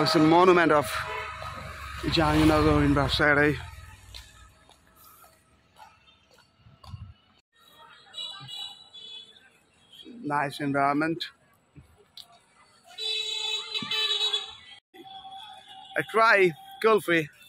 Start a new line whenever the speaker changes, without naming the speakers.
it's a monument of Jahangirnagar University. Nice environment. I try kulfi.